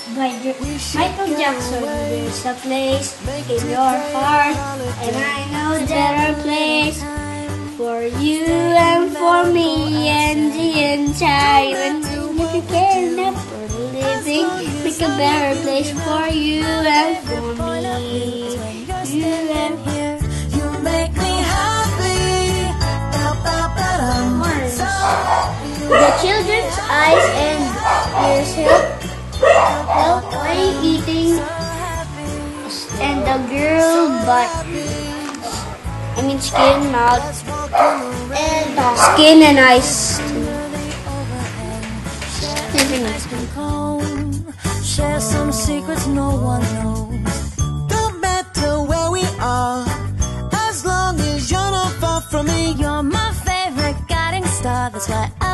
Michael Jackson. There's a place in your heart, and I know there are place for you and for me and the entire. And if you care enough for the living, make a better place for you and for me. You and you make me happy. the children's eyes and ears help by eating, and the girl butt. Skin, mouth, and skin and eyes. Share some secrets no one knows. Don't matter where we are, as long as you're not far from me. You're my favorite guiding star. That's why